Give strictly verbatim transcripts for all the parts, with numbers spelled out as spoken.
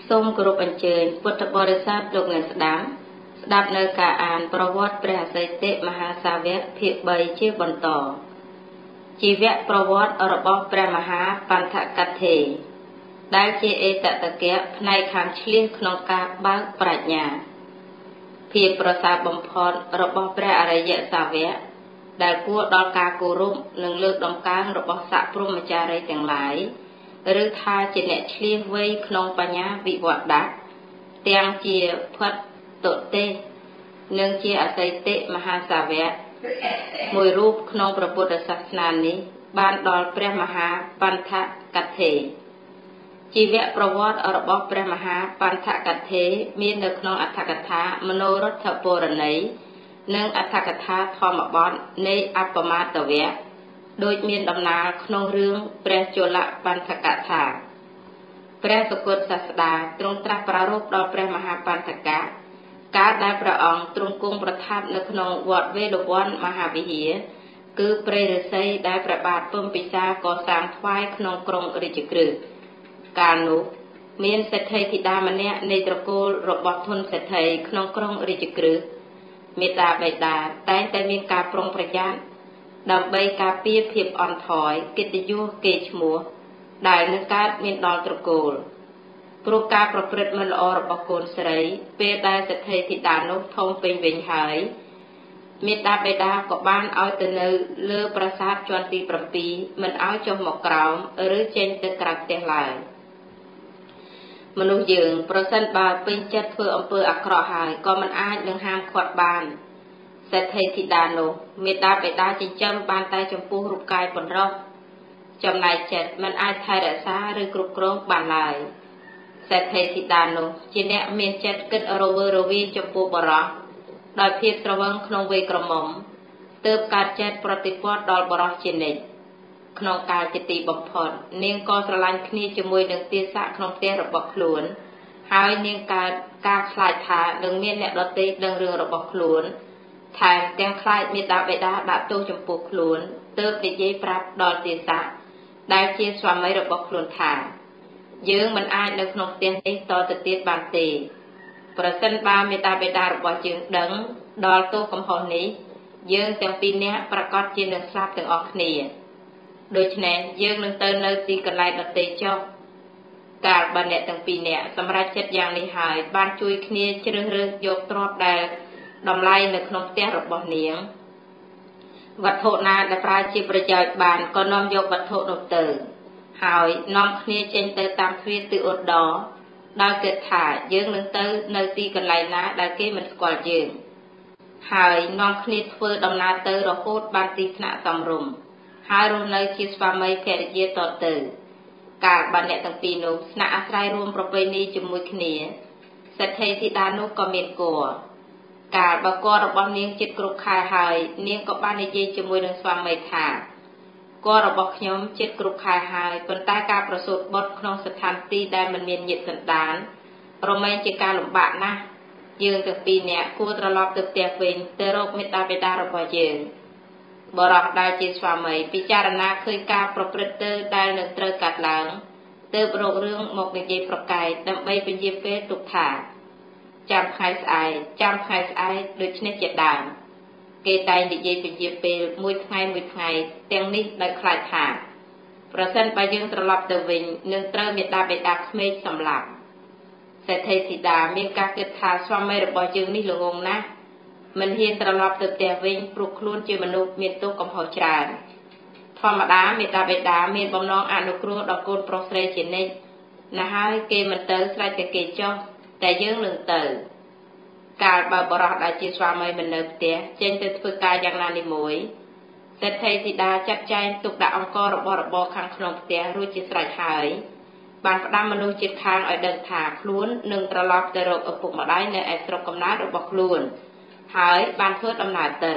សូមគោរពអញ្ជើញពុទ្ធបរិស័ទលោកអ្នកស្ដាប់ស្ដាប់នៅការអានប្រវត្តិព្រះអសីតិមហាសាវកភាគបីជាបន្តជីវប្រវត្តិរបស់ព្រះមហាបញ្ថកថេរដែលជាអេតតកៈផ្នែកខាងឆ្លៀសក្នុងការបើកប្រាជ្ញាភាពប្រសើរបំផុតរបស់ព្រះអរិយសាវកដែលគួរដល់ការគោរពនិងលើកតម្កើងរបស់សក្តិព្រហ្មចារីទាំងឡាយឬថាជាអ្នកឆ្លៀសវៃក្នុងបញ្ញាវិវត្តៈទាំងជាផុតតុទេសនិងជាអសីតិមហាសាវកមួយរូបក្នុងព្រះពុទ្ធសាសនានេះបានដល់ព្រះមហាបញ្ថកថេរជីវប្រវត្តិរបស់ព្រះមហាបញ្ថកថេរមាននៅក្នុងអត្ថកថាមនោរដ្ឋពរណីនិងអត្ថកថាធម្មបទនៃអបមាតវៈដោយមានដំណើរក្នុងរឿងព្រះជលបញ្ថកថាព្រះសុគតសាស្តាទ្រង់ត្រាស់ប្រារព្ធដល់ព្រះមហាបញ្ថកៈកាលដែលព្រះអង្គទ្រង់គង់ប្រថាប់នៅក្នុងវត្តវេលវ័នមហាវិហារគឺព្រៃឫស្សីដែលព្រះបាទពំពិសាកសាងថ្វាយក្នុងក្រុងរាជក្រឹសកាលនោះមានសេដ្ឋីធីតាម្នាក់នៃត្រកូលរបស់ធនសេដ្ឋីក្នុងក្រុងរាជក្រឹសមេត្តាបិតាតែងតែមានការប្រុងប្រយ័ត្នដើម្បីការពារភាពអន់ថយកិត្តិយសកេរ្តិ៍ឈ្មោះដែលនឹងកើតមានដល់ត្រកូលព្រោះការប្រព្រឹត្តមិនល្អរបស់កូនស្រីពេលដែលសេដ្ឋីធីតានោះធំពេញវិញហើយមេត្តាបិតាក៏បានឲ្យទៅនៅលើប្រាសាទជាន់ទី7មិនឲ្យចុះមកក្រោមឬចេញទៅក្រៅផ្ទះឡើយមនុស្សយើងប្រសិនបើពេញចិត្តធ្វើអំពើអាក្រក់ហើយក៏មិនអាចនឹងហាមឃាត់បានសេដ្ឋីធីតានោះមេត្តាបិតាចិញ្ចឹមបានតែចំពោះរូបកាយប៉ុណ្ណោះចំណែកចិត្តមិនអាចថែរក្សាឬគ្រប់គ្រងបានឡើយសេដ្ឋីធីតានោះជាអ្នកមានចិត្តគិតរវើរវាយចំពោះបរោះដោយភាពស្រវឹងក្នុងវ័យក្រមុំទើបកើតចិត្តប្រតិព័ទ្ធដល់បរោះជានិច្ចក្នុងកាលជាទីបំផុតនាងក៏ស្រឡាញ់គ្នាជាមួយនឹងទាស័កក្នុងផ្ទះរបស់ខ្លួនហើយនាងកើតការខ្លាចថានឹងមានអ្នកដទៃដឹងរឿងរបស់ខ្លួនថែមទាំងខ្លាចមេត្តាបិតាដាក់ទោសចំពោះខ្លួនទើបនិយាយប្រាប់ដល់ទាស័កដែលជាស្វាមីរបស់ខ្លួនថាយើងមិនអាចនៅក្នុងផ្ទះនេះតទៅទៀតបានទេប្រសិនបើមេត្តាបិតារបស់យើងដឹងដល់ទោសកំហុសនេះយើងទាំងពីរនាក់ប្រកាសជានឹងស្លាប់ទាំងអស់គ្នាដូច្នេះយើងនឹងទៅនៅទីកន្លែងដទៃចុះកាលបើអ្នកទាំងពីរនាក់សម្រេចចិត្តយ៉ាងនេះហើយបានជួយគ្នាជ្រើសរើសយកទ្រព្យដែលតម្លៃនៅក្នុងផ្ទះរបស់នាងវត្ថុណាដែលប្រើជាប្រយោជន៍បានក៏នាំយកវត្ថុនោះទៅហើយនាំគ្នាចេញទៅតាមទ្វារទិសឧត្តរដោយគិតថាយើងនឹងទៅនៅទីកន្លែងណាដែលគេមិនស្គាល់យើងហើយនាំគ្នាធ្វើដំណើរទៅរហូតបានទីស្នាក់សមរម្យហើយរស់នៅជាស្វាមីភរិយាតទៅកាលបានអ្នកទាំងពីរនោះស្នាក់អាស្រ័យរួមប្រពៃណីជាមួយគ្នាសេដ្ឋីធីតានោះក៏មានគភ៌កាលបើគភ៌របស់នាងជិតគ្រប់ខែហើយនាងក៏បាននិយាយជាមួយនឹងស្វាមីថាគភ៌របស់ខ្ញុំជិតគ្រប់ខែហើយប៉ុន្តែការប្រសូតបុត្រក្នុងស្ថានទីដែលមិនមានញាតិសន្តានរមែងជាការលំបាកណាស់យើងទាំងពីរនាក់គួរត្រឡប់ទៅផ្ទះវិញទៅរកមេត្តាបិតារបស់យើងបរោះដែលជាស្វាមីពិចារណាឃើញការប្រព្រឹត្តទៅដែលនឹងត្រូវកាត់ឡើងទើបរករឿងមកនិយាយប្រកែកដើម្បីពន្យាពេលទុកថាចាំថ្ងៃស្អែកចាំថ្ងៃស្អែកដូចនេះជាដើមគេតែងនិយាយពន្យាពេលមួយថ្ងៃមួយថ្ងៃទាំងនេះដោយខ្លាចថាប្រសិនបើយើងត្រឡប់ទៅវិញនឹងត្រូវមេត្តាបិតាក្មេកសម្លាប់សេដ្ឋីធីតាមានការគិតថាស្វាមីរបស់យើងនេះល្ងងណាស់មិនហ៊ានត្រឡប់ទៅផ្ទះវិញព្រោះខ្លួនជាមនុស្សមានទោសកំហុសច្រើនធម្មតាមេត្តាបិតាមានបំណងអនុគ្រោះដល់កូនប្រុសស្រីជានិច្ចណាស់ហើយគេមិនទៅស្រេចតែគេចុះតែយើងនឹងទៅកាលបើបរោះដែលជាស្វាមីមិននៅផ្ទះចេញទៅធ្វើការយ៉ាងណានេះមួយសេដ្ឋីធីតាចាត់ចែងទុកដាក់អង្គរបស់របរខាងក្នុងផ្ទះរួចជាស្រេចហើយបានផ្ដាំមនុស្សជិតខាងឲ្យដឹងថាខ្លួននឹងត្រឡប់ទៅរកឪពុកម្ដាយនៅឯស្រុកកំណើតរបស់ខ្លួនហើយបានធ្វើដំណើរទៅ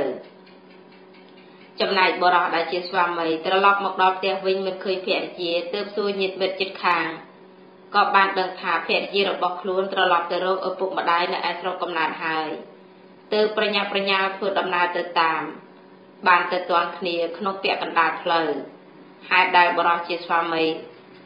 ចំណែកបរោះដែលជាស្វាមីត្រឡប់មកដល់ផ្ទះវិញមិនឃើញភរិយាទើបសួរញាតិមិត្តជិតខាងក៏បានដឹងថាភរិយារបស់ខ្លួនត្រឡប់ទៅរកឪពុកម្ដាយនៅឯស្រុកកំណើតហើយទើបប្រញាប់ប្រញាល់ធ្វើដំណើរទៅតាមបានទៅទាន់គ្នាក្នុងពាក់កណ្ដាលផ្លូវហេតុដែលបរោះជាស្វាមី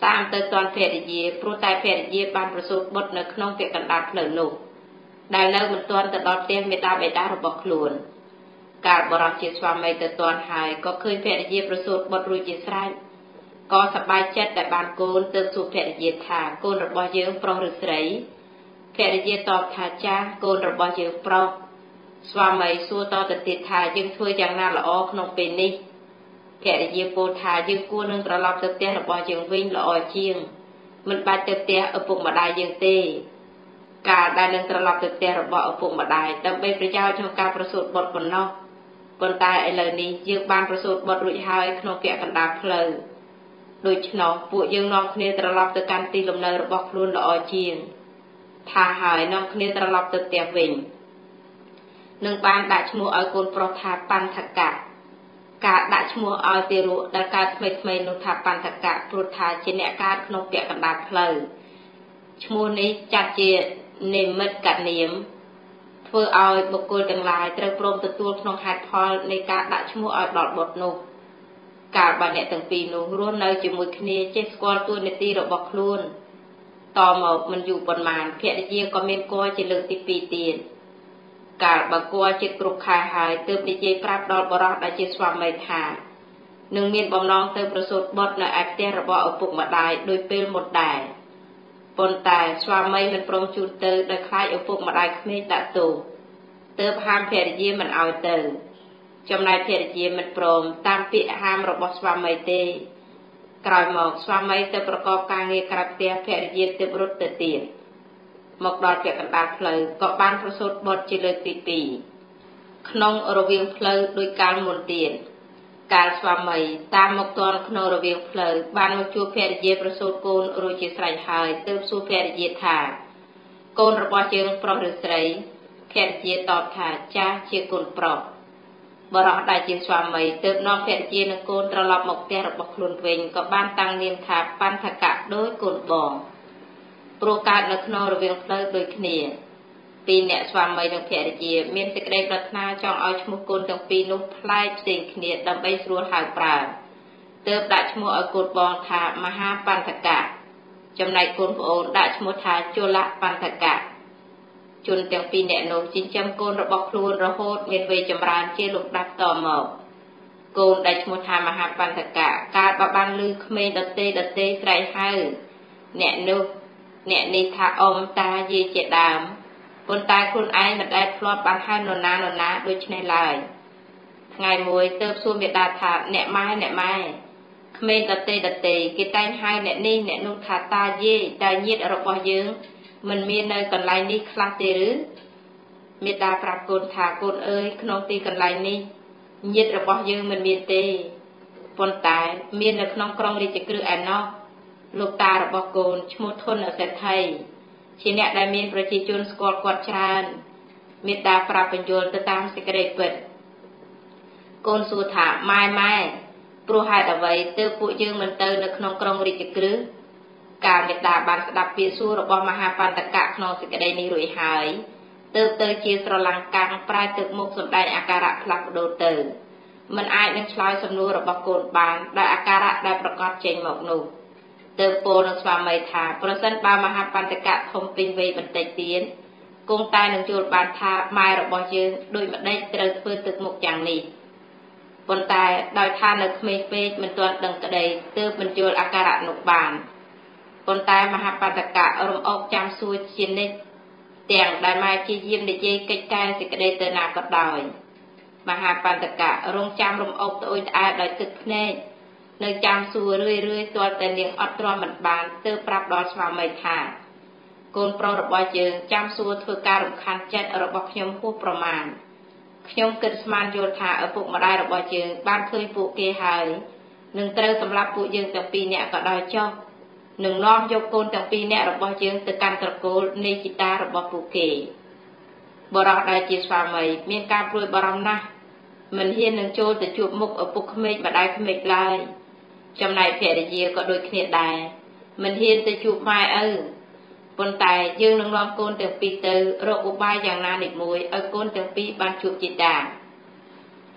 តាមទៅតាន់ភរិយាព្រោះតែភរិយាបានប្រសូតបុត្រនៅក្នុងពាក្យកណ្ដាលផ្លូវនោះដែលនៅមិនទាន់ទៅដល់ផ្ទះមេដាបេដារបស់ខ្លួនកាលបរិសុទ្ធជាស្វាមីទៅតាន់ហើយក៏ឃើញភរិយាប្រសូតបុត្ររួចជាស្រេចក៏សប្បាយចិត្តដែលបានកូនទើបសួរភរិយាថាកូនរបស់យើងប្រុសឬស្រីភរិយាតបថាចាស់កូនរបស់យើងប្រុសស្វាមីសួរតទៅទៀតថាយើងធ្វើយ៉ាងណាល្អក្នុងពេលនេះភរិយាពោលថាយើងគួរនឹងត្រឡប់ទៅផ្ទះរបស់យើងវិញល្អជាងមិនបាច់ទៅផ្ទះឪពុកម្ដាយយើងទេកាលដែលនឹងត្រឡប់ទៅផ្ទះរបស់ឪពុកម្ដាយដើម្បីប្រយោជន៍ក្នុងការប្រសូតបុត្រប៉ុណ្ណោះប៉ុន្តែឥឡូវនេះយើងបានប្រសូតបុត្ររួចហើយក្នុងពាក់កណ្ដាលផ្លូវដូច្នោះពួកយើងនាំគ្នាត្រឡប់ទៅកាន់ទីលំនៅរបស់ខ្លួនល្អជាងថាហើយនាំគ្នាត្រឡប់ទៅផ្ទះវិញនឹងបានដាក់ឈ្មោះឲ្យកូនប្រុសថាបន្ថកៈការដាក់ឈ្មោះឲ្យទារកដែលកើតថ្មីថ្មីនោះថាបន្ថកៈព្រោះថាជាអ្នកកើតក្នុងពាក់កណ្ដាលផ្លូវឈ្មោះនេះចាត់ជានិមិត្តកនាមធ្វើឲ្យបុគ្គលទាំងឡាយត្រូវព្រមទទួលក្នុងហេតុផលនៃការដាក់ឈ្មោះឲ្យដល់បុត្រនោះកាលបើអ្នកទាំងពីរនោះរស់នៅជាមួយគ្នាចេះស្គាល់តួនាទីរបស់ខ្លួនតមកមិនយូរប៉ុន្មានភរិយាក៏មានគភ៌ជាលើកទីពីរទៀតកាលបើគភ៌ជិតគ្រប់ខែហើយទើបនិយាយប្រាប់ដល់បរិសុទ្ធដែលជាស្វាមីថានឹងមានបំណងទៅប្រសូតបុត្រនៅឯផ្ទះរបស់ឪពុកម្ដាយដោយពេលមុនដែរប៉ុន្តែស្វាមីមិនព្រមជូនទៅដោយខ្លាចឪពុកម្ដាយក្មេងដាក់ទោសទើបហាមភរិយាមិនឲ្យទៅចំណែកភរិយាមិនព្រមតាមពាក្យហាមរបស់ស្វាមីទេក្រោយមកស្វាមីទៅប្រកបការងារក្រៅផ្ទះភរិយាទើបរត់ទៅទៀតមកដល់ពាក់កណ្ដាលផ្លូវក៏បានប្រសូតបុត្រជាលើកទីពីរក្នុងរវាងផ្លូវដោយកាលមុនទៀតកាលស្វាមីតាមមកទាន់ក្នុងរវាងផ្លូវបានមកជួបភរិយាប្រសូតកូនរួចជាស្រេចហើយទើបសួរភរិយាថាកូនរបស់យើងប្រុសឬស្រីភរិយាតបថាចាស់ជាកូនប្រុសបរិសុទ្ធដែលជាស្វាមីទើបនាំភរិយានិងកូនត្រឡប់មកផ្ទះរបស់ខ្លួនវិញក៏បានតាំងនាមថាបន្ថកៈដោយកូនបងព្រោះកើតនៅក្នុងរវាងផ្លូវដូចគ្នាពីរអ្នកស្វាមីនិងភរិយាមានសេចក្តីប្រាថ្នាចង់ឲ្យឈ្មោះកូនទាំងពីរនោះប្លែកផ្សេងគ្នាដើម្បីស្រួលហៅប្រើទើបដាក់ឈ្មោះឲ្យកូនបងថាមហាបន្ថកៈចំណែកកូនប្អូនដាក់ឈ្មោះថាជលបន្ថកៈជនទាំងពីរអ្នកនោះចិញ្ចឹមកូនរបស់ខ្លួនរហូតមានវ័យចម្រើនជាលំដាប់តមកកូនដែលឈ្មោះថាមហាបន្ថកៈកើតបើបានឮក្មេងដតេដតេស្រែកហៅអ្នកនោះអ្នកនេះថាអ៊ំតាយាយជាដើមប៉ុន្តែខ្លួនឯងមិនដែលធ្លាប់បានហៅនរណានរណាដូចនេះឡើយថ្ងៃមួយទើបសួរមេដាថាអ្នកម៉ែអ្នកម៉ែក្មេងដតេដតេគេតែងហៅអ្នកនេះអ្នកនោះថាតាយាយតែញាតិរបស់យើងមិនមាននៅកន្លែងនេះខ្លះទេឬមេដាប្រាប់កូនថាកូនអើយក្នុងទីកន្លែងនេះញាតិរបស់យើងមិនមានទេប៉ុន្តែមាននៅក្នុងក្រុងរាជក្រឹសឯណោះលោកតារបស់កូនឈ្មោះធនសេដ្ឋីជាអ្នកដែលមានប្រជាជនស្គាល់គាត់ច្រើនមេដាប្រាប់បញ្យល់ទៅតាមសេចក្តីពិតកូនសួរថាម៉ែម៉ែព្រោះហេតុអ្វីទើបពួកយើងមិនទៅនៅក្នុងក្រុងរាជក្រឹសកាលមេដាបានស្ដាប់ពាក្យសួររបស់មហាបន្ថកៈក្នុងសេចក្តីនេះរួចហើយទើបទៅជាស្រឡង្កាំងប្រែទឹកមុខសម្ដែងអាការៈផ្លាស់ប្ដូរទៅមិនអាចនឹងឆ្លើយសំណួររបស់កូនបានដោយអាការៈដែលប្រកាសចេញមកនោះទើបពោលនឹងស្វាមីថាប្រសិនបើមហាបន្ថកៈធំពេញវ័យបន្តិចទៀតគង់តែនឹងយល់បានថាម៉ែរបស់យើងដូចម្ដេចត្រូវធ្វើទឹកមុខយ៉ាងនេះប៉ុន្តែដោយថានៅក្មេងពេកមិនទាន់ដឹងក្តីទើបមិនយល់អាការៈនោះបានប៉ុន្តែមហាបន្ថកៈរំអុកចាំសួរជានិច្ចទាំងដែលម៉ែជាយាមនិយាយកិច្ចការសេចក្តីទៅណាក៏ដោយមហាបន្ថកៈរងចាំរំអុកត្អូញត្អែដោយទឹកភ្នែកនៅចាំសួររឿយរឿយទាល់តែនាងអត់ទ្រាំមិនបានទើបប្រាប់ដល់ស្វាមីថាកូនប្រុសរបស់យើងចាំសួរធ្វើការរំខានចិត្តរបស់ខ្ញុំហួសប្រមាណខ្ញុំគិតស្មានយល់ថាឪពុកម្ដាយរបស់យើងបានឃើញពួកគេហើយនឹងត្រូវសម្លាប់ពួកយើងទាំងពីរនាក់ក៏ដោយចុះនឹងនាំយកកូនទាំងពីរនាក់របស់យើងទៅកាន់ត្រកូលនៃជីតារបស់ពួកគេបរិសុទ្ធដែលជាស្វាមីមានការព្រួយបារម្ភណាស់មិនហ៊ាននឹងចូលទៅជួបមុខឪពុកក្មេកម្ដាយក្មេកឡើយចំណែកភរិយាក៏ដូចគ្នាដែរមិនហ៊ានទៅជួបម៉ែឪប៉ុន្តែយើងនឹងនាំកូនទាំងពីរទៅរកឧបាយយ៉ាងណានេះមួយឲ្យកូនទាំងពីរបានជួបជីតាភ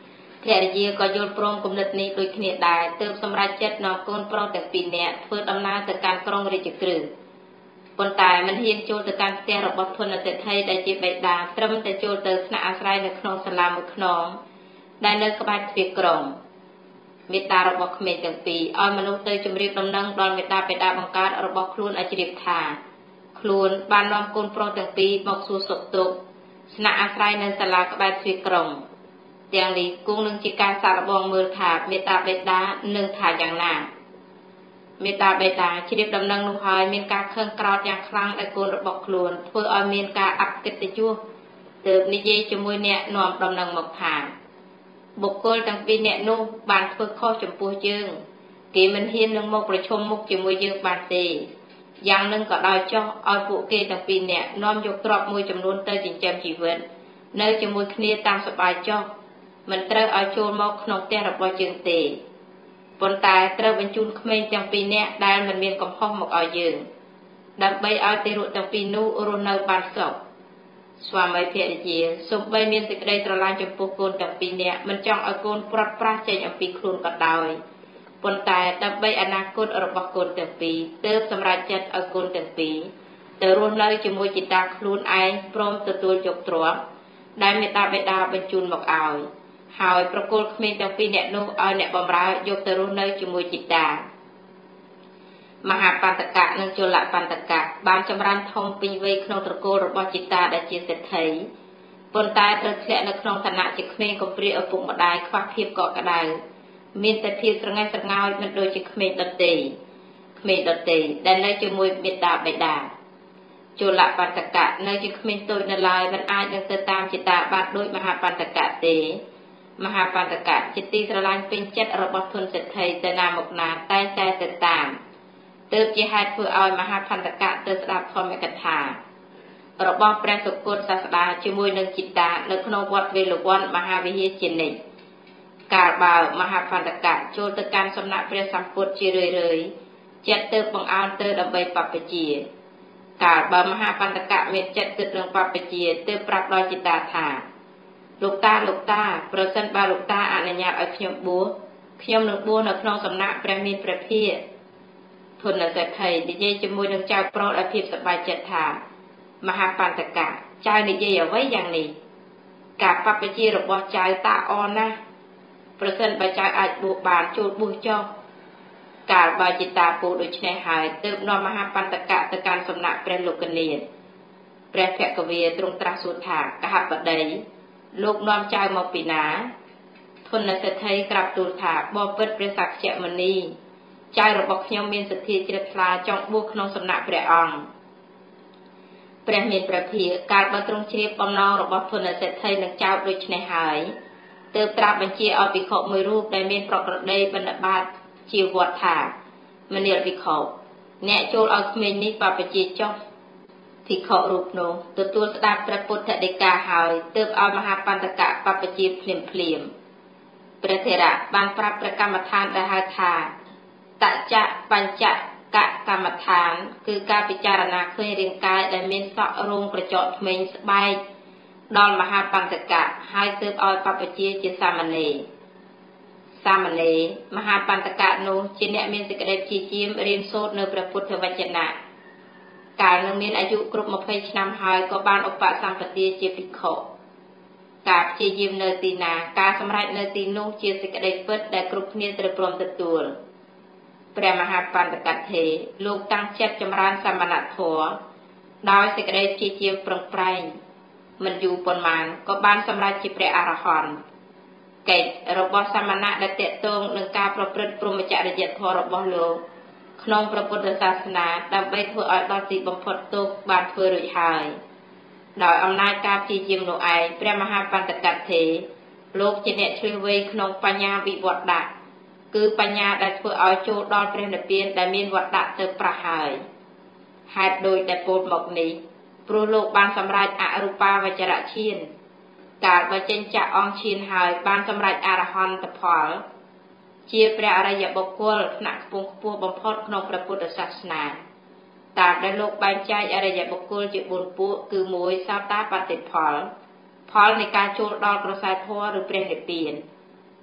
ភរិយាក៏យល់ព្រមគំនិតនេះដូចគ្នាដែរទើបសម្រេចចិត្តនាំកូនប្រុសទាំងពីរនាក់ធ្វើដំណើរទៅកាន់ក្រុងរាជក្រឹសប៉ុន្តែមិនហ៊ានចូលទៅកាន់ផ្ទះរបស់ធនសេដ្ឋីដែលជាបិតាត្រឹមតែចូលទៅស្នាក់អាស្រ័យនៅក្នុងសាលាមួយខ្នងដែលនៅក្បែរទ្វារក្រុងមេត្តារបស់ក្មេងទាំងពីរឲ្យមនុស្សទៅជម្រាបដំណឹងដល់មេត្តាបិតាបង្កើតរបស់ខ្លួនឲ្យជ្រាបថាខ្លួនបាននាំកូនប្រុសទាំងពីរមកសួរសុខទុក្ខស្នាក់អាស្រ័យនៅសាលាក្បែរទ្វារក្រុងទាំងនេះគង់នឹងជាការសាកល្បងមើលថាមេត្តាបិតានឹងថាយ៉ាងណាមេត្តាបិតាជ្រាបដំណឹងនោះហើយមានការខឹងក្រោធយ៉ាងខ្លាំងដល់កូនរបស់ខ្លួនធ្វើឲ្យមានការអកិត្តិយសទើបនិយាយជាមួយអ្នកនាំដំណឹងមកថាបុគ្គលទាំងពីរនាក់នោះបានធ្វើខុសចំពោះយើងគេមិនហ៊ាននឹងមកប្រជុំមុខជាមួយយើងបានទេយ៉ាងនឹងក៏ដោយចោះឲ្យពួកគេទាំងពីរនាក់នាំយកទ្រព្យមួយចំនួនទៅចិញ្ចឹមជីវិតនៅជាមួយគ្នាតាមសប្បាយចោះមិនត្រូវឲ្យចូលមកក្នុងផ្ទះរបស់យើងទេប៉ុន្តែត្រូវបញ្ជូនក្មេងទាំងពីរនាក់ដែលមិនមានកំហុសមកឲ្យយើងដើម្បីឲ្យទារកទាំងពីរនោះរស់នៅបានសុខស្វាមីភរិយាសូម្បីមានសេចក្តីស្រឡាញ់ចំពោះកូនទាំងពីរនាក់មិនចង់ឲ្យកូនព្រាត់ប្រាសចេញអំពីខ្លួនក៏ដោយប៉ុន្តែដើម្បីអនាគតរបស់កូនទាំងពីរទើបសម្រេចចិត្តឲ្យកូនទាំងពីរទៅរស់នៅជាមួយជីតាខ្លួនឯងព្រមទទួលយកទ្រព្យដែលមេត្តាបិតាបញ្ជូនមកឲ្យហើយប្រគល់ក្មេងទាំងពីរនាក់នោះឲ្យអ្នកបម្រើយកទៅរស់នៅជាមួយជីតាមហាបន្តកៈនិងជលបន្តកៈបានចម្រើនធំពេញវ័យក្នុងត្រកូលរបស់ជីតាដែលជាសេដ្ឋីប៉ុន្តែត្រូវធ្លាក់នៅក្នុងឋានៈជាក្មេងកំព្រាឪពុកម្ដាយខ្វះភាពកក់ក្ដៅមានតែភាពស្រងេះស្រងោចមិនដូចជាក្មេងដទៃក្មេងដទៃដែលនៅជាមួយមេត្តាបិតាជលបន្តកៈនៅជាក្មេងតូចនៅឡើយមិនអាចនឹងទៅតាមជីតាបានដូចមហាបន្តកៈទេមហាបន្តកៈជាទីស្រឡាញ់ពេញចិត្តរបស់ធនសេដ្ឋីទៅណាមកណាតែតែទៅតាមទើបជាហេតុធ្វើឲ្យមហាបន្តកៈទៅស្ដាប់ធម្មកថារបស់ព្រះសុគតសាស្តាជាមួយនឹងជីតានៅក្នុងវត្តវេលវ័នមហាវិហារជានិច្ចកាលបើមហាបន្តកៈចូលទៅកាន់សំណាក់ព្រះសម្ពុទ្ធជារឿយរឿយចិត្តទៅបង្អើនទៅដើម្បីបព្វជិកាលបើមហាបន្តកៈមានចិត្តគិតនឹងបព្វជិទើបប្រាប់ដល់ជីតាថាលោកតាលោកតាប្រសិនបើលោកតាអនុញ្ញាតឲ្យខ្ញុំបួសខ្ញុំនឹងបួសនៅក្នុងសំណាក់ព្រះមានព្រះភិក្ខធនសេដ្ឋីនិយាយជាមួយនឹងចៅប្រុសឲ្យភាពសប្បាយចិត្តថាមហាបន្តកៈចៅនិយាយអ្វីយ៉ាងនេះការបព្វជិរបស់ចៅតាអរណាស់ប្រសិនបើចៅអាចបួសបានចូលបួសចុះកាលបើជីតាពូដូច្នេះហើយទើបនាំមហាបន្តកៈទៅកាន់សំណាក់ព្រះលោកនាថព្រះភគវាទ្រង់ត្រាស់សួរថាកហបតីលោកនាំចៅមកពីណាធនសេដ្ឋីក្រាបទូលថាបបិទ្ធព្រះសក្យមុនីចៅរបស់ខ្ញុំមានសទ្ធាជ្រះថ្លាចង់បួសក្នុងសំណាក់ព្រះអង្គព្រះមានព្រះភិក្ខកាលបើទ្រង់ជ្រាបបំណងរបស់ធនសេដ្ឋីនឹងចៅដូច្នេះហើយទើបត្រាស់បញ្ជាឲ្យភិក្ខុមួយរូបដែលមានប្រក្រតីបណ្ឌបាតជាវត្តថាមនាលភិក្ខុអ្នកចូលឲ្យក្មេងនេះបព្វជិចុះភិក្ខុរូបនោះទទួលស្ដាប់ព្រះពុទ្ធដីកាហើយទើបឲ្យមហាបន្តកៈបព្វជិភ្លាមភ្លាមព្រះថេរៈបានប្រាប់ព្រះកម្មដ្ឋានដែលហៅថាតច្ចៈបញ្ចកកម្មដ្ឋានគឺការពិចារណាឃើញរាងកាយដែលមានសក់រោមក្រចកធ្មេញស្បែកដល់មហាបន្តកៈហើយទើបឲ្យបព្វជិជាសាមណេរសាមណេរមហាបន្តកៈនោះជាអ្នកមានសេចក្តីព្យាយាមរៀនសូត្រនៅព្រះពុទ្ធវចនៈកាលនឹងមានអាយុគ្រប់ម្ភៃឆ្នាំហើយក៏បានឧបសម្បទាជាភិក្ខុការព្យាយាមនៅទីណាការសម្រេចនៅទីនោះជាសេចក្តីពិតដែលគ្រប់គ្នាត្រូវព្រមទទួលព្រះមហាបន្តកថេរលោកតាំងចិត្តចម្រើនសមណធម៌ដោយសេចក្តីព្យាយាមប្រឹងប្រែងមិនយូរប៉ុន្មានក៏បានសម្រេចជាព្រះអរហន្តកិច្ចរបស់សមណៈដែលតេតងនឹងការប្រព្រឹត្តព្រហ្មចរិយធម៌របស់លោកក្នុងព្រះពុទ្ធសាសនាដើម្បីធ្វើឲ្យដល់ទីបំផុតទុក្ខបានធ្វើរួចហើយដោយអំណាចការព្យាយាមនោះឯងព្រះមហាបន្តកថេរលោកជាអ្នកឆ្លៀសវៃក្នុងបញ្ញាវិវត្តៈគឺបញ្ញាដែលធ្វើឲ្យចូលដល់ព្រះនិព្វានដែលមានវត្តៈទៅប្រះហើយហេតុដូចដែលពោលមកនេះព្រោះលោកបានសម្រេចអរូបាវចរៈឈានកាលបើចេញចាក់អង្គឈានហើយបានសម្រេចអរហន្តផលជាព្រះអរិយបុគ្គលថ្នាក់ខ្ពង់ខ្ពស់បំផុតក្នុងព្រះពុទ្ធសាសនាតាមដែលលោកបែងចែកអរិយបុគ្គលជាបួនពួកគឺមួយសោតាបតិផលផលនៃការចូលដល់ក្រសែធម៌ឬព្រះនិព្វាន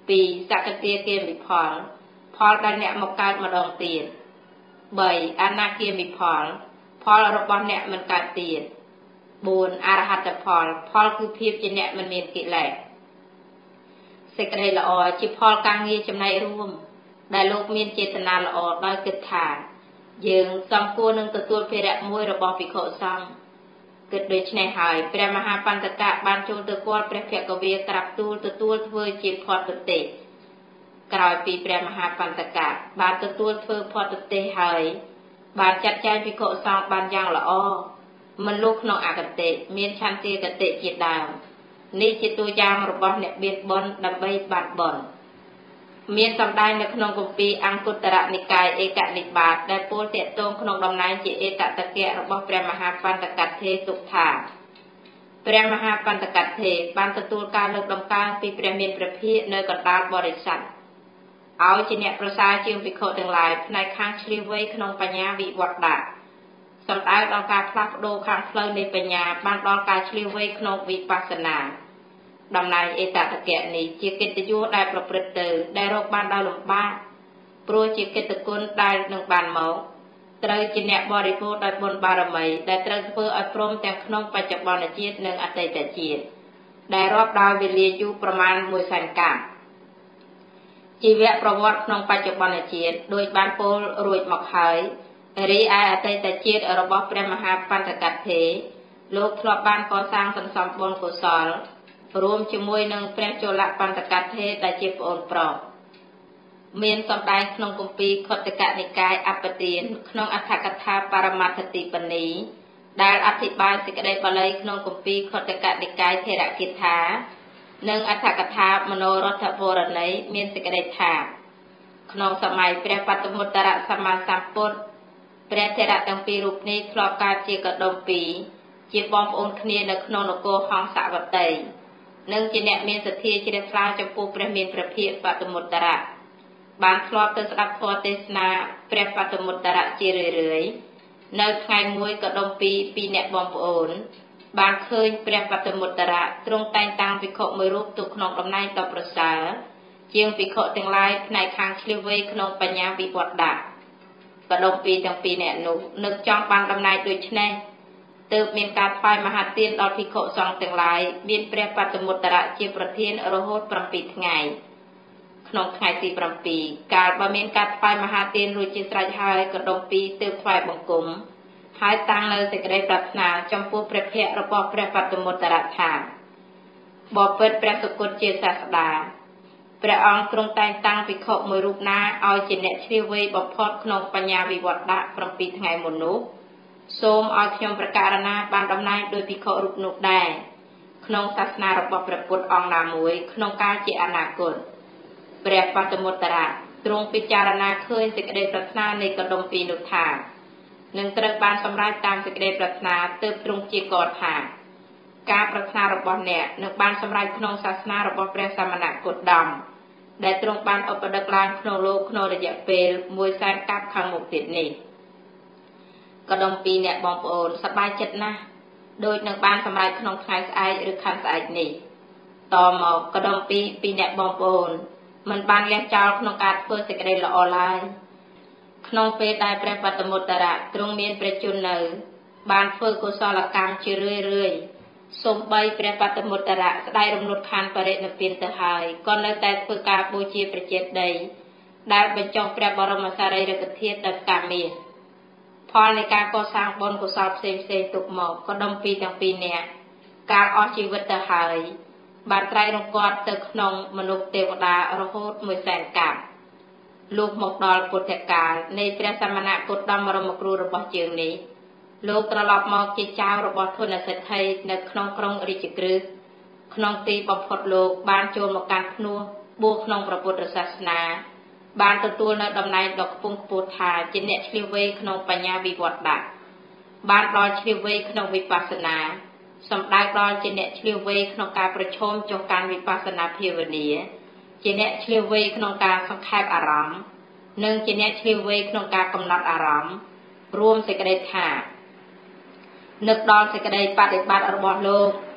ពីសកតាគាមិផលផលដែលអ្នកមកកើតម្ដងទៀតបីអនាគាមិផលផលរបស់អ្នកមិនកើតទៀតបួនអរហត្តផលផលគឺភាពជាអ្នកមិនមានកិលេសសេចក្តីល្អជាផលការងារចំណែករួមដែលលោកមានចេតនាល្អដោយគិតថាយើងសំគួរនឹងទទួលភារៈមួយរបស់ភិក្ខុសង្ឃគិតដូច្នេះហើយព្រះមហាបន្ទកៈបានចូលទៅគាល់ព្រះភគវាក្រាបទូលទទួលធ្វើជាផតទទេសក្រោយពីព្រះមហាបន្ទកៈបានទទួលធ្វើផតទទេសហើយបានចាត់ចែងភិក្ខុសង្ឃបានយ៉ាងល្អមិនលុះក្នុងអកតេមានឆន្ទាកតេជាដើមនេះជាតួយ៉ាងរបស់អ្នកមានបុណ្យដើម្បីបានបុណ្យមានសម្ដែងនៅក្នុងគម្ពីរអង្គុត្តរនិកាយឯកនិបាតដែលពោលទាក់ទងក្នុងតំណែងជាអេតតកៈរបស់ព្រះមហាបន្ទកថេរទុកថាព្រះមហាបន្ទកថេរបានទទួលការលើកដំកើងពីព្រះមានព្រះភិក្ខនៅកណ្ដាលបរិស័ទឲ្យជាអ្នកប្រសើរជាងភិក្ខុទាំងឡាយផ្នែកខាងឆ្លៀវវៃក្នុងបញ្ញាវិវត្តៈសំដៅដល់ការផ្លាស់ប្ដូរខាងផ្លូវនៃបញ្ញាបានដល់ការឆ្លៀវវៃក្នុងវិបស្សនាតំណែងអេតតកៈនេះជាកិត្តិយសដែលប្រព្រឹត្តទៅដែលរកបានដោយលំបាកព្រោះជាកិត្តិគុណដែលនឹងបានមកត្រូវជាអ្នកបរិភោគដោយបុណ្យបារមីដែលត្រូវធ្វើឲ្យព្រមទាំងក្នុងបច្ចុប្បន្នជាតិនិងអតីតជាតិដែលរាប់ដោយវេលាយូរប្រមាណមួយសែនកាលជីវប្រវត្តិក្នុងបច្ចុប្បន្នជាតិដោយបានពោលរួចមកហើយរីឯអតីតជាតិរបស់ព្រះមហាបន្ទកថេរលោកធ្លាប់បានកសាងសន្សំបុណ្យកុសលរួមជាមួយនឹងព្រះជលបន្ទកថេរដែលជាប្អូនប្រុសមានសម្ដែងក្នុងគម្ពីរខុទ្ទកនិកាយអបទានក្នុងអត្ថកថាបរមត្ថទីបនីដែលអធិប្បាយសេចក្តីបាលីក្នុងគម្ពីរខុទ្ទកនិកាយថេរគាថានិងអត្ថកថាមនោរដ្ឋវរណីមានសេចក្តីថាក្នុងសម័យព្រះបតមុត្តរសម្មាសម្ពុទ្ធព្រះថេរៈទាំងពីររូបនេះធ្លាប់កើតជាកដុម្ពីជាបងប្អូនគ្នានៅក្នុងនគរហង្សវតីនិងជាអ្នកមានសទ្ធាជ្រះថ្លាចំពោះព្រះមានព្រះភិក្ខបតមុត្តរៈបានធ្លាប់ទៅស្ដាប់ធម៌ទេសនាព្រះបតមុត្តរៈជារឿយៗនៅថ្ងៃមួយកដុម្ពីពីរអ្នកបងប្អូនបានឃើញព្រះបតមុត្តរៈទ្រង់តែងតាំងភិក្ខុមួយរូបទុកក្នុងតំណែងដ៏ប្រសើរជាងភិក្ខុទាំងឡាយផ្នែកខាងឆ្លៀវវៃក្នុងបញ្ញាវិវត្តៈកដុម្ពីទាំងពីរអ្នកនោះនឹកចង់បានតំណែងដូចនេះទើបមានការថ្វាយមហាទានដល់ភិក្ខុសង្ឃទាំងឡាយមានព្រះបតមុត្តរៈជាប្រធានរហូតប្រាំពីរថ្ងៃក្នុងថ្ងៃទីប្រាំពីរកាលបើមានការថ្វាយមហាទានរួចជាស្រេចហើយកដុម្ពីទើបថ្វាយបង្គំហើយតាំងនៅសេចក្តីប្រាថ្នាចំពោះព្រះភ័ក្ត្ររបស់ព្រះបតមុត្តរៈថាបបិទ្ធព្រះសុគតជាសាស្តាព្រះអង្គទ្រង់តែងតាំងភិក្ខុមួយរូបណាឲ្យជាអ្នកឆ្លៀវវៃបំផុតក្នុងបញ្ញាវិវត្តៈប្រាំពីរថ្ងៃមុននោះសូមឲ្យខ្ញុំប្រកាសណាបានតំណែងដោយភិក្ខុរូបនោះដែរក្នុងសាសនារបស់ព្រះពុទ្ធអង្គណាមួយក្នុងកាលជាអនាគតព្រះបតមុត្តរៈទ្រង់ពិចារណាឃើញសេចក្តីប្រាថ្នានៃកដុម្ពីនោះថានឹងត្រូវបានសម្រេចតាមសេចក្តីប្រាថ្នាទើបទ្រង់ជាកតថាការប្រាថ្នារបស់អ្នកនឹងបានសម្រេចក្នុងសាសនារបស់ព្រះសមណគោតមដែលទ្រង់បានឧបដឹកឡើងក្នុងលោកក្នុងរយៈពេលមួយសែនកាប់ខាងមុខទៀតនេះកដុម្ពីអ្នកបងប្អូនសប្បាយចិត្តណាស់ដោយនឹងបានសម្រេចក្នុងថ្ងៃស្អែកឬខែស្អែកនេះតមកកដុម្ពីពីអ្នកបងប្អូនមិនបានលះចោលក្នុងការធ្វើសេចក្តីល្អឡើយក្នុងពេលដែលព្រះបតមុត្តរៈទ្រង់មានព្រះជន្មនៅបានធ្វើកុសលកម្មជារឿយរឿយសូម្បីព្រះបតមុត្តរៈស្ដាយរំលត់ខានបរិនិព្វានទៅហើយក៏នៅតែធ្វើការបូជាព្រះចេតិយដែលបញ្ចុះព្រះបរមសារីរិកធាតុដោយកាមាសផលនៃការកសាងបុណ្យកុសលផ្សេងផ្សេងទុកមកក៏ដុំពីទាំងពីរនាក់កាលអស់ជីវិតទៅហើយបានត្រៃរង្គាត់ទៅក្នុងមនុស្សទេវតារហូតមួយសែនកាប់លោកមកដល់ពុទ្ធកាលនៃព្រះសមណគោតមបរមគ្រូរបស់ជើងនេះលោកត្រឡប់មកជាចៅរបស់ធនសេដ្ឋីនៅក្នុងក្រុងរាជក្រឹសក្នុងទីបំផុតលោកបានចូលមកកាន់ភ្នោះបួសក្នុងព្រះពុទ្ធសាសនាបានទទួលនៅតំណែងដ៏ខ្ពង់ខ្ពស់ថាជាអ្នកឆ្លៀវវៃក្នុងបញ្ញាវិវត្តៈបានដល់ឆ្លៀវវៃក្នុងវិបស្សនាសម្ដៅដល់ជាអ្នកឆ្លៀវវៃក្នុងការប្រឈមចុះកាន់វិបស្សនាភាវនាជាអ្នកឆ្លៀវវៃក្នុងការសង្ខេបអារម្មណ៍និងជាអ្នកឆ្លៀវវៃក្នុងការកំណត់អារម្មណ៍រួមសេចក្តីថានឹកដល់សេចក្តីបដិបត្តិរបស់លោក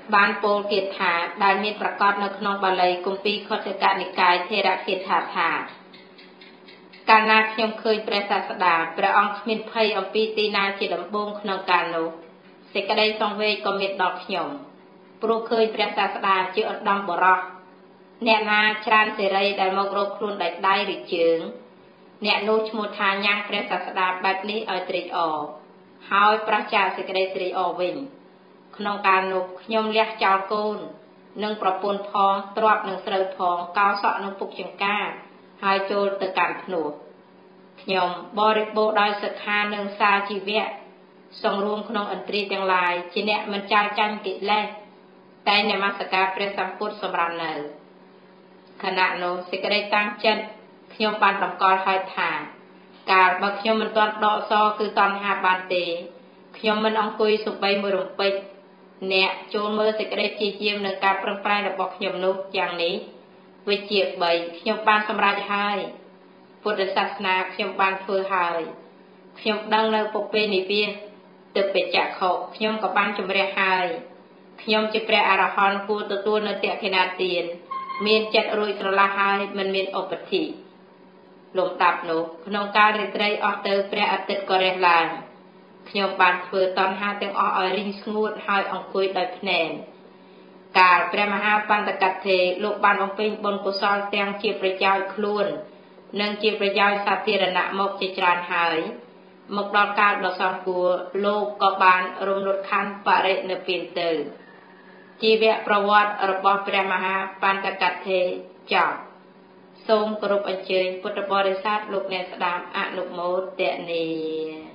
បានពោលគាថាដែលមានប្រកាសនៅក្នុងបាលីគម្ពីរខុទ្ទកនិកាយថេរគាថាថាកាលណាខ្ញុំឃើញព្រះសាស្តាព្រះអង្គគ្មានភ័យអំពីទីណាជាដំបូងក្នុងកាលនោះសេចក្តីសង្វេគក៏មានដល់ខ្ញុំព្រោះឃើញព្រះសាស្តាជាឧត្តមបរោះអ្នកណាច្រើនសេរីដែលមករកខ្លួនដោយដៃឬជើងអ្នកនោះឈ្មោះថាញ៉ាំងព្រះសាស្តាបែបនេះឲ្យត្រេកអរហើយប្រោះចាកសេចក្តីត្រេកអរវិញក្នុងកាលនោះខ្ញុំលះចោលកូននិងប្រពន្ធផងទ្រព្យនិងស្រូវផងកោសក់និងពុកចង្កាហើយចូលទៅកាន់ភ្នោះខ្ញុំបរិបូរដោយសិក្ខានិងសាជីវៈសង្រួមក្នុងឥន្ទ្រីទាំងឡាយជាអ្នកមិនចោលចាញ់កិលេសតែនមស្ការព្រះសម្ពុទ្ធសម្រាប់នៅខណៈនោះសេចក្តីតាំងចិត្តខ្ញុំបានតម្កល់ហើយថាកាលបើខ្ញុំមិនទាន់ដកសគឺតណ្ហាបានទេខ្ញុំមិនអង្គុយសុបីមួយរំពេចអ្នកចូលមើលសេចក្តីជាជាមនឹងការប្រឹងប្រែងរបស់ខ្ញុំនោះយ៉ាងនេះវិជ្ជាបីខ្ញុំបានសម្រេចហើយពុទ្ធសាសនាខ្ញុំបានធ្វើហើយខ្ញុំដឹងនៅពុពេនិវាសទិបច្ចៈខុខ្ញុំក៏បានជំរះហើយខ្ញុំជាព្រះអរហន្តគួរទទួលនៅតក្កិណាទានមានចិត្តរួចស្រឡះហើយមិនមានឧបធិលំដាប់នោះក្នុងកាលរាត្រីអស់ទៅព្រះអាទិត្យក៏រះឡើងខ្ញុំបានធ្វើតណ្ហាទាំងអស់ឲ្យរីងស្ងួតហើយអង្គុយដោយភ្នែនកាលព្រះមហាបណ្ឌកថេរលោកបានបំពេញបុណ្យកុសលទាំងជាប្រយោជន៍ខ្លួននិងជាប្រយោជន៍សាធារណៈមកជាច្រើនហើយមកដល់កាលដ៏សំគួរលោកក៏បានរំលត់ខណ្ឌបរិនិព្វានទៅជីវប្រវត្តិរបស់ព្រះមហាបណ្ឌកថេរចប់សូមគោរពអញ្ជើញពុទ្ធបរិស័ទលោកអ្នកស្ដាប់អនុមោទនា